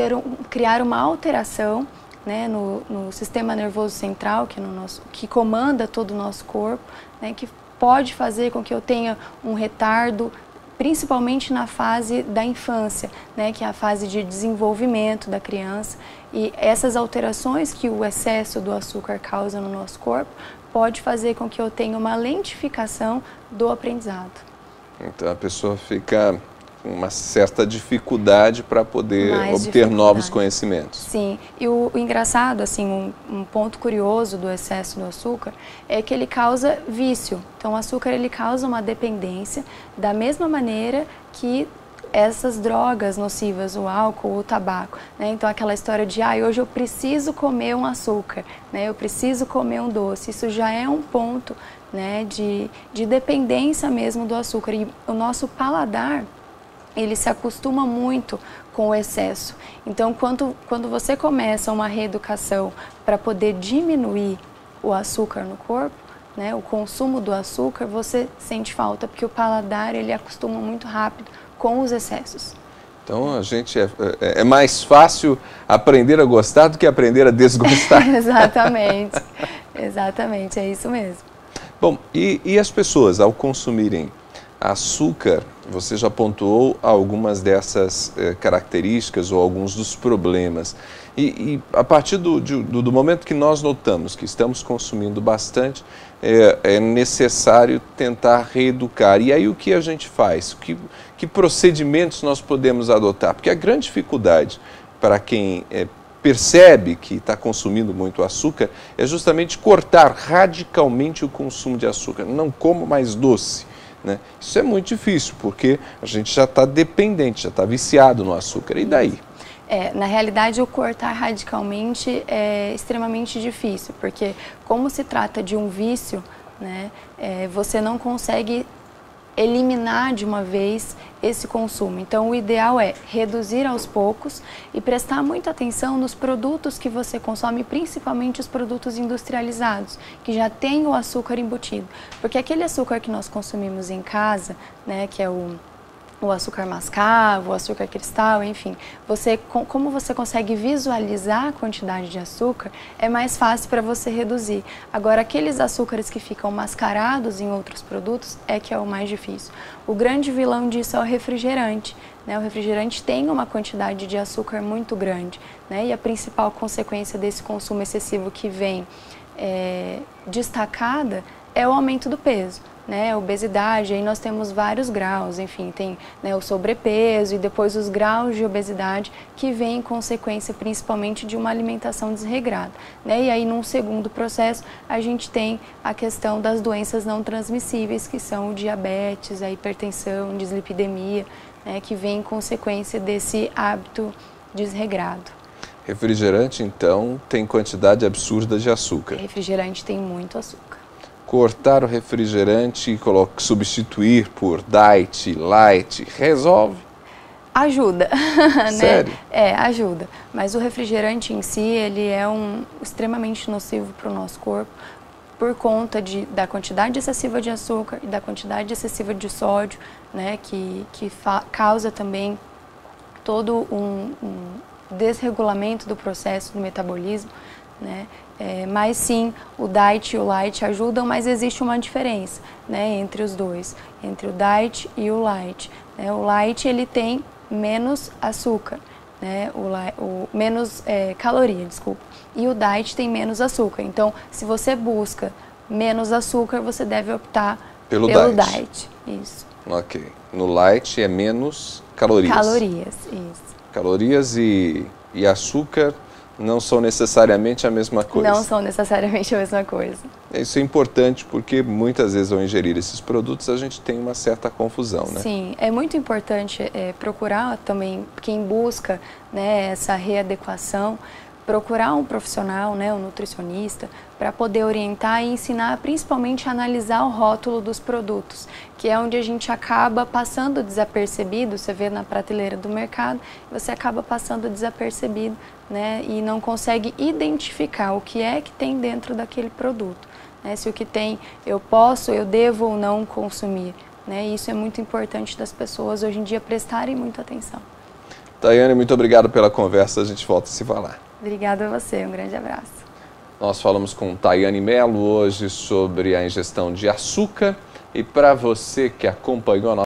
criar uma alteração, né, no sistema nervoso central, que comanda todo o nosso corpo, né, que pode fazer com que eu tenha um retardo, principalmente na fase da infância, né, que é a fase de desenvolvimento da criança. E essas alterações que o excesso do açúcar causa no nosso corpo pode fazer com que eu tenha uma lentificação do aprendizado. Então a pessoa fica com uma certa dificuldade para poder obter novos conhecimentos. Sim, e o engraçado, assim, um ponto curioso do excesso do açúcar é que ele causa vício. Então o açúcar ele causa uma dependência da mesma maneira que essas drogas nocivas, o álcool, o tabaco, né? Então aquela história de hoje eu preciso comer um açúcar, né? Eu preciso comer um doce, isso já é um ponto, né, de dependência mesmo do açúcar. E o nosso paladar, ele se acostuma muito com o excesso. Então, quando você começa uma reeducação para poder diminuir o açúcar no corpo, né, o consumo do açúcar, você sente falta, porque o paladar ele acostuma muito rápido com os excessos. Então, a gente é mais fácil aprender a gostar do que aprender a desgostar. Exatamente, exatamente, é isso mesmo. Bom, e as pessoas, ao consumirem açúcar, você já pontuou algumas dessas características ou alguns dos problemas. E a partir do momento que nós notamos que estamos consumindo bastante, é necessário tentar reeducar. E aí o que a gente faz? Que procedimentos nós podemos adotar? Porque a grande dificuldade para quem percebe que está consumindo muito açúcar é justamente cortar radicalmente o consumo de açúcar. Não como mais doce. Né? Isso é muito difícil, porque a gente já está dependente, já está viciado no açúcar. E daí? Na realidade, o cortar radicalmente é extremamente difícil, porque como se trata de um vício, né, você não consegue eliminar de uma vez esse consumo. Então, o ideal é reduzir aos poucos e prestar muita atenção nos produtos que você consome, principalmente os produtos industrializados, que já tem o açúcar embutido. Porque aquele açúcar que nós consumimos em casa, né, que é o açúcar mascavo, o açúcar cristal, enfim, como você consegue visualizar a quantidade de açúcar, é mais fácil para você reduzir. Agora, aqueles açúcares que ficam mascarados em outros produtos é que é o mais difícil. O grande vilão disso é o refrigerante, né? O refrigerante tem uma quantidade de açúcar muito grande, né? E a principal consequência desse consumo excessivo que vem destacada é o aumento do peso. Né, obesidade, aí nós temos vários graus, enfim, tem, né, o sobrepeso e depois os graus de obesidade que vem em consequência principalmente de uma alimentação desregrada. Né, e aí num segundo processo a gente tem a questão das doenças não transmissíveis, que são o diabetes, a hipertensão, dislipidemia, né, que vem em consequência desse hábito desregrado. Refrigerante, então, tem quantidade absurda de açúcar. Refrigerante tem muito açúcar. Cortar o refrigerante e substituir por diet, light, resolve? Ajuda, Sério? né? Ajuda. Mas o refrigerante em si, ele é extremamente nocivo para o nosso corpo por conta da quantidade excessiva de açúcar e da quantidade excessiva de sódio, né? Que causa também todo um desregulamento do processo do metabolismo, né? Mas sim, o diet e o light ajudam, mas existe uma diferença, né, entre os dois, entre o diet e o light. Né? O light ele tem menos açúcar, né? Menos caloria, desculpa. E o diet tem menos açúcar. Então, se você busca menos açúcar, você deve optar pelo diet. Isso. Ok. No light é menos calorias. Calorias, isso. Calorias e açúcar não são necessariamente a mesma coisa. Não são necessariamente a mesma coisa. Isso é importante porque muitas vezes ao ingerir esses produtos a gente tem uma certa confusão, né? Sim, é muito importante procurar também, quem busca, né, essa readequação, procurar um profissional, né, um nutricionista, para poder orientar e ensinar principalmente a analisar o rótulo dos produtos, que é onde a gente acaba passando desapercebido. Você vê na prateleira do mercado, você acaba passando desapercebido, né, e não consegue identificar o que é que tem dentro daquele produto, né, se o que tem eu devo ou não consumir, né, isso é muito importante das pessoas hoje em dia prestarem muita atenção. Tayane, muito obrigado pela conversa, a gente volta a se falar. Obrigada a você, um grande abraço. Nós falamos com Tayane Mello hoje sobre a ingestão de açúcar e para você que acompanhou a nossa